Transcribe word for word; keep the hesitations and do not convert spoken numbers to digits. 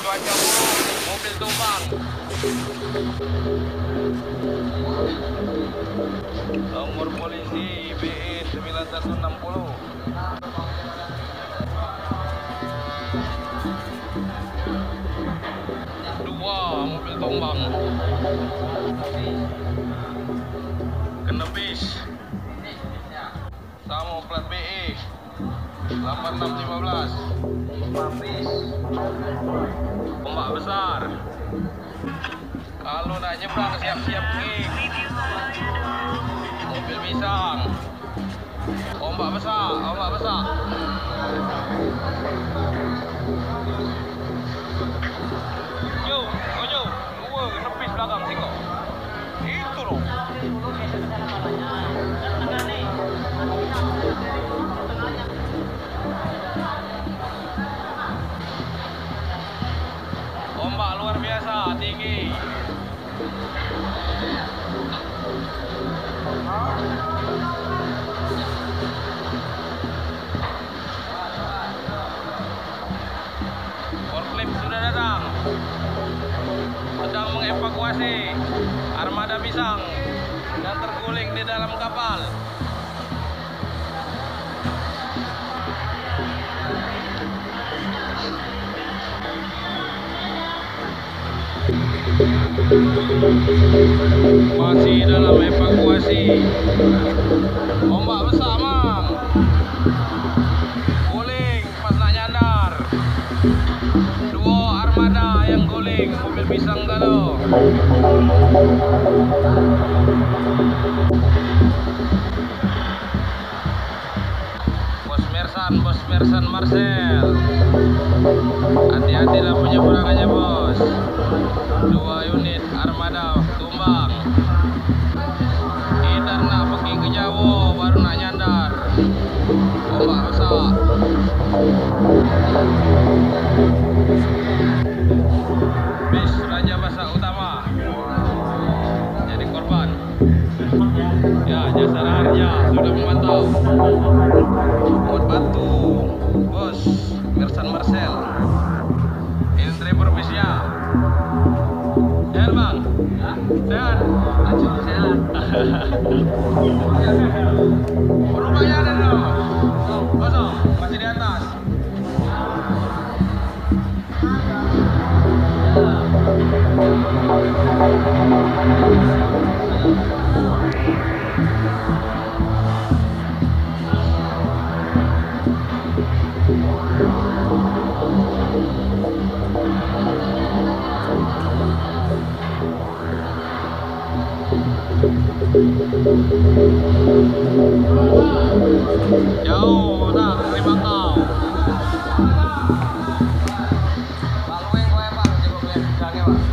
cuaca buruk, mobil tumbang. Nomor polisi B E sembilan satu enam nol. Dua mobil tumbang. Kena bis. Sama plat B E delapan enam lima belas. Ombak besar. Kalau nak nyebrang siap-siap king. Mobil pisang. Ombak besar, ombak besar. Yo, yo, dua kena bis belakang sini kok. Itu loh. Ombak luar biasa tinggi. Forklift sudah datang, sedang mengevakuasi armada pisang yang terguling di dalam kapal. Masih dalam evakuasi. Ombak besar mang, guling pas nak nyandar. Dua armada yang guling, mobil pisang galau. Bos Mersan, Bos Mersan Marcel, hati-hatilah penyeberangannya bos. Dua unit armada tumbang. Kita nak pergi ke Jawa baru nak nyandar. Ombak besar. Bis Raja Basa Utama jadi korban. Ya, Jasara Harja sudah memantau. Muat Batu, Bos Mersan Marcel, ini driver bisnya. Sehat bang? Sehat? Sehat. Penumpangnya ada dong? Kosong? Masih di atas? Jauh tak terima kau. Laluin gue pak, coba gue bilangnya pak.